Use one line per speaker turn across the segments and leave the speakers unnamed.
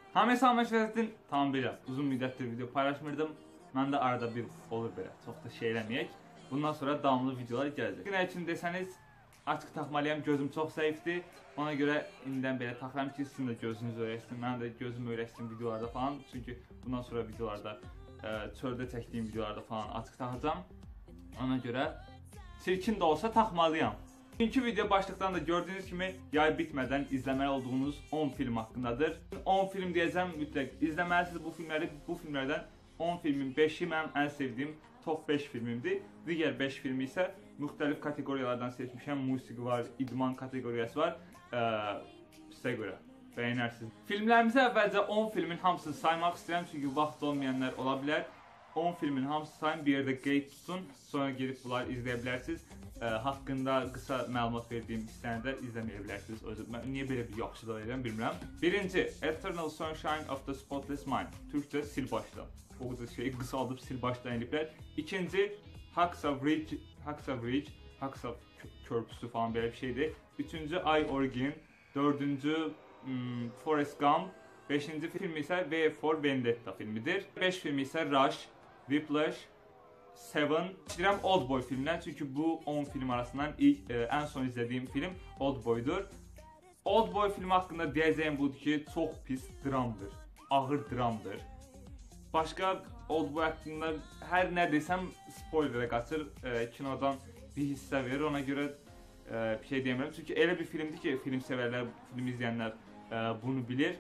Hamıya salam, Məşvərəddin. Tamam belə, uzun müddətdir video paylaşmırdım. Mən də arada bir olur belə, çox da şey eləməyək. Bundan sonra davamlı videolar gələcək. Günə üçün desəniz, açıq taxmalıyam, gözüm çox zəifdir. Ona görə indidən belə taxıram ki, sizin də gözünüz öyrəşsin, mən də gözüm öyrəşsin videolarda falan. Çünki bundan sonra videolarda, çöldə çəkdiyim videolarda falan açıq taxacam. Ona görə çirkin də olsa taxmalıyam. Bugünkü video başlıqdan da gördüyünüz kimi yay bitmədən izləməli olduğunuz 10 film haqqındadır. 10 film deyəcəm, mütləq izləməlisiniz bu filmləri. Bu filmlərdən 10 filmin 5-i mənim ən sevdiyim top 5 filmimdir. Digər 5 filmi isə müxtəlif kateqoriyalardan seçmişəm. Musiqi var, idman kateqoriyası var. Sizə görə bəyənərsiniz. Filmlərimizi əvvəlcə 10 filmin hamısını saymaq istəyirəm, çünki vaxt olmayanlar ola bilər. 10 filmin hamısı sayın, bir yerdə qeyd tutun, sonra gedib bunları izləyə bilərsiniz. Haqqında qısa məlumat verdiyim hissəni də izləməyə bilərsiniz. Mən niyə belə bir yaxşılıq edirəm bilmirəm. Birinci, Eternal Sunshine of the Spotless Mind. Türkçə sil başla. O qədər şeyi qısaldıb sil başla eliblər. İkinci, Hacksaw Ridge, Hacksaw körpüsü falan belə bir şeydir. Üçüncü, I Origin. Dördüncü, Forrest Gump. Beşinci film isə V for Vendetta filmidir. 5 film isə Rush, Whiplash, Seven. İstəyirəm Oldboy filmdən, çünki bu 10 film arasından ən son izlədiyim film Oldboydur. Oldboy filmi haqqında deyəcəyim budur ki, çox pis dramdır, ağır dramdır. Başqa Oldboy haqqında hər nə desəm spoilerə qaçır, kinodan bir hissə verir, ona görə bir şey demirəm. Çünki elə bir filmdir ki, film sevərlər, film izləyənlər bunu bilir.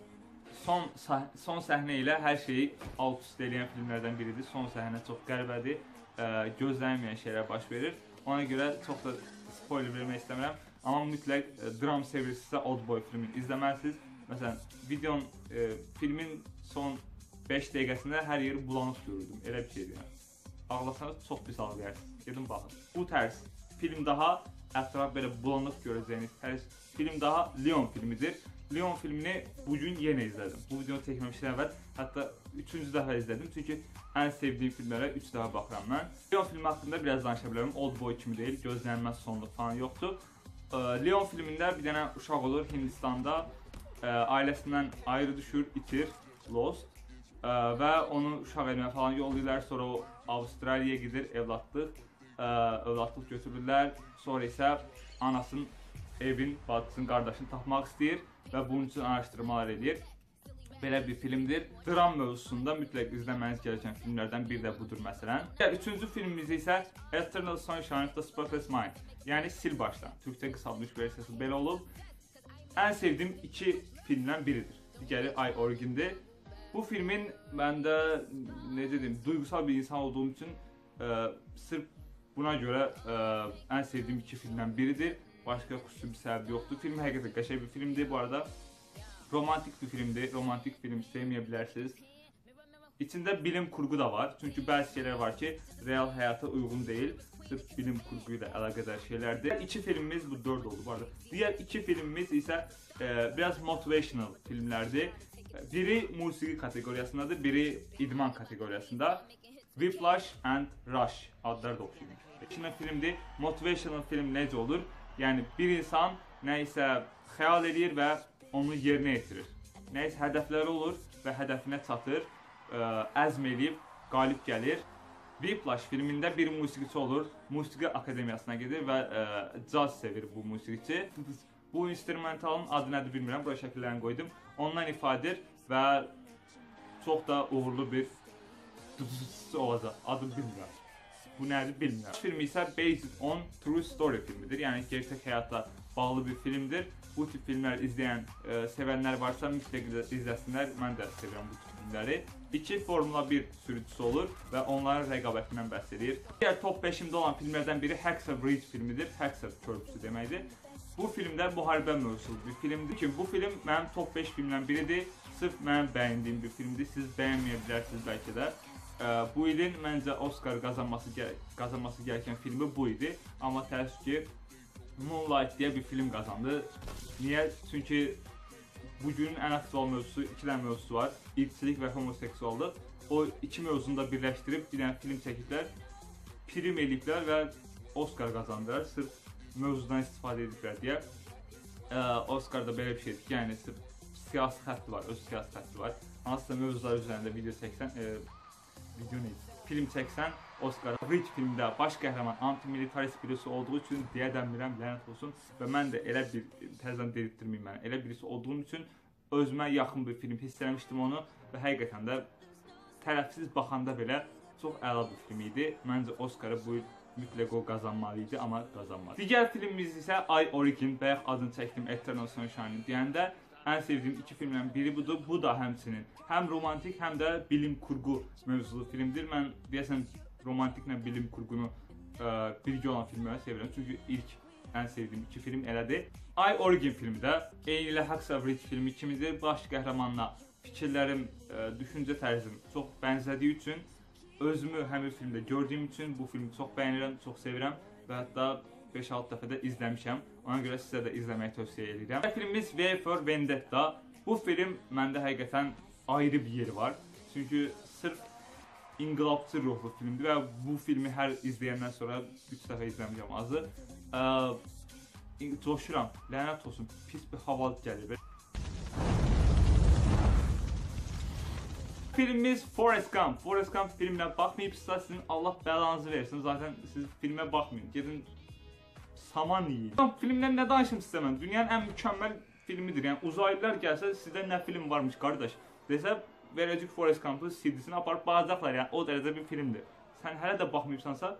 Son səhnə ilə hər şeyi alt-üst eləyən filmlərdən biridir. Son səhnə çox qəribədir, gözlənməyən şeylər baş verir. Ona görə çox da spoiler vermək istəmirəm. Amma mütləq dram sevirsinizsə Oldboy filmini izləməlisiniz. Məsələn, filmin son 5 dəqiqəsində hər yeri bulanıq görürdüm. Elə bir şeydir yəni. Ağlasanız çox pis ağlayarsınız. Gedin baxın. Bu tərz film daha ətraf belə bulanıq görəcəyiniz tərz film daha Leon filmidir. Leon filmini bugün yenə izlədim. Bu videonu çəkməmişdən əvvəl, hətta 3-cü dəfə izlədim. Çünki ən sevdiyim filmlərə 3 dəfə baxıram mən. Leon filmi haqqında biraz danışa bilərəm. Oldboy kimi deyil, gözlənilməz sonluq falan yoxdur. Leon filmində bir dənə uşaq olur Hindistanda. Ailəsindən ayrı düşür, itir, lost. Və onu uşaq elmə falan yollayırlar. Sonra o Avustraliyaya gedir, evladlıq götürürlər. Sonra isə anasının, evin, bacısının, qardaşını tapmaq istəyir və bunun üçün araşdırmalar edir. Belə bir filmdir. Dram mövzusunda mütləq izləməniz gerəkən filmlərdən biri də budur məsələn. Üçüncü filmimiz isə Eternal Sunshine of the Spotless Mind. Yəni sil başdan. Türkçə qısalmış versiyası belə olub. Ən sevdiyim 2 filmdən biridir. Digəri I Origin'dir. Bu filmin məndə, necə deyim, duygusal bir insan olduğum üçün sırf buna görə ən sevdiyim 2 filmdən biridir. Başqa xüsusi bir səbəbi yoxdur. Film həqiqətən qəşəng bir filmdir. Bu arada romantik bir filmdir. Romantik film sevməyə bilərsiniz. İçində bilim kurgu da var. Çünki bəzi şeylər var ki, real həyata uyğun deyil. Sırf bilim kurgu ilə əlaqədar şeylərdir. 2 filmimiz bu 4 oldu bu arada. Digər 2 filmimiz isə biraz motivational filmlərdir. Biri musiqi kateqoriyasındadır, biri idman kateqoriyasında. Whiplash and Rush adları da oxşuyur. İkinci filmdir. Motivational film necə olur? Yəni bir insan nə isə xəyal edir və onu yerinə yetirir. Nə isə hədəfləri olur və hədəfinə çatır, əzm edib, qalib gəlir. Whiplash filmində bir musiqiçi olur, musiqi akademiyasına gedir və caz sevir bu musiqiçi. Bu instrumentalın adı nədir bilmirəm, buraya şəkillərini qoydum. Ondan ifadə edir və çox da uğurlu bir olacaq, adını bilmirəm. Bu nədir bilmirəm. Film isə Based on True Story filmidir. Yəni gerçək həyatla bağlı bir filmdir. Bu tip filmlər izləyən, sevənlər varsa mütləq izləsinlər. Mən də sevirəm bu tip filmləri. 2 Formula 1 sürücüsü olur və onların rəqabətindən bəhs edir. Digər top 5-imdə olan filmlərdən biri Hacksaw Ridge filmidir. Hacksaw körpüsü deməkdir. Bu filmdə müharibə mövzulu bir filmdir ki, bu film mənim top 5 filmdən biridir. Sırf mənim bəyəndiyim bir filmdir. Siz bəyənməyə bilərsiniz bəlkə də. Bu ilin məncə Oscar qazanması gərəkən filmi bu idi. Amma təəssüf ki, Moonlight deyə bir film qazandı. Niyə? Çünki bugünün ən aktual mövzusu, 2 dənə mövzusu var. İrqçilik və homoseksuallıq. O 2 mövzunu da birləşdirib bir dənə film çəkiblər. Prim eləyiblər və Oscar qazandılar. Sırf mövzudan istifadə ediblər deyə. Oscar'da belə bir şeydir ki, yəni siyasi xətti var, öz siyasi xətti var. Hansısa mövzular üzərində film çəksən, Oscar. Rich filmdə baş qəhrəman antimilitarist birisi olduğu üçün deyə dəmirəm, lənət olsun və mən də elə bir təzədən delirtdirməyim mənə. Elə birisi olduğum üçün özümə yaxın bir film hiss eləmişdim onu və həqiqətən də tərəfsiz baxanda belə çox əla bir film idi. Məncə Oscar'ı bu il mütləq o qazanmalı idi, amma qazanmadı. Digər filmimiz isə I Origin, bayaq adını çəkdim Eternal Sunshine deyəndə ən sevdiyim iki filmdən biri budur. Bu da həmçinin həm romantik, həm də bilim kurgu mövzulu filmdir. Mən deyəsən romantiklə bilim kurgunu birgə olan filmləri sevirəm. Çünki ilk ən sevdiyim iki film elədir. I Origin filmi də eynilə Hacksaw Ridge filmi kimidir. Baş qəhrəmanla fikirlərim, düşüncə tərzim çox bənzədiyi üçün, özümü həmin filmdə gördüyüm üçün bu filmi çox bəyənirəm, çox sevirəm və hətta 5-6 dəfə də izləmişəm. Ona görə sizə də izləməyi tövsiyə edirəm. Filmimiz V for Vendetta. Bu film məndə həqiqətən ayrı bir yeri var. Çünki sırf inqilabçı ruhlu filmdir və bu filmi hər izləyəndən sonra 3 dəfə izləmişəm azı. Coşuram, lənət olsun, pis bir hava gəlir. Filmimiz Forrest Gump. Forrest Gump filminə baxmayıbsa sizin Allah bəlanızı versin. Zaten siz filmə baxmayın. Gedin saman yiyin. Filmdən nə danışım sizə mən? Dünyanın ən mükəmməl filmidir. Yəni uzaylılar gəlsə sizdə nə film varmış qardaş? Desə verəcək Forrest Gump'ın CD-sini aparıb bağacaqlar. Yəni o dərəcədə bir filmdir. Sən hələ də baxmayıbsansa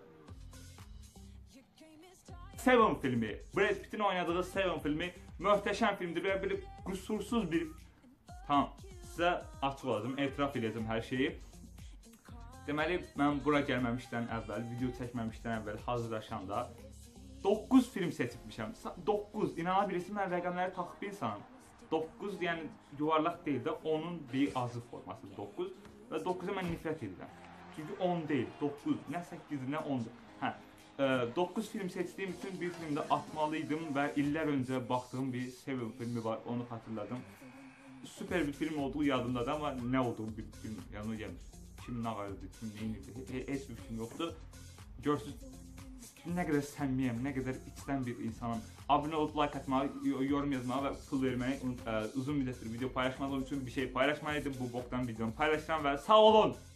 Seven filmi, Brad Pitt'in oynadığı Seven filmi möhtəşəm filmdir və bir qüsursuz bir sizə açıq olacağım, etiraf edəcəm hər şeyi. Deməli, mən bura gəlməmişdən əvvəl, video çəkməmişdən əvvəl hazırlaşanda 9 film seçibmişəm. 9, inana bilirsin, mən rəqəmləri taxıb insanım. 9, yəni yuvarlaq deyil də, onun bir azı forması 9 və 9-a mən nifrət edirəm. Çünki 10 deyil, 9, nə 8-dir, nə 10-dur. 9 film seçdiyim üçün bir filmdə atmalıydım və illər öncə baxdığım bir Seven filmi var, onu xatırladım. Süper bir film olduğu yadımdadır, amma nə olduğu bir film yanıma gəlmir. Kim nə qarıdır, kim neyinirdi, heç bir film yoxdur. Görsünüz nə qədər səmmiyəm, nə qədər içdən bir insanım. Abunə olub, like atmağı, yorum yazmağı və pul verməyi uzun müddətdir video paylaşmadığım üçün bir şey paylaşmalıydım. Bu boktan videomu paylaşıram və sağ olun!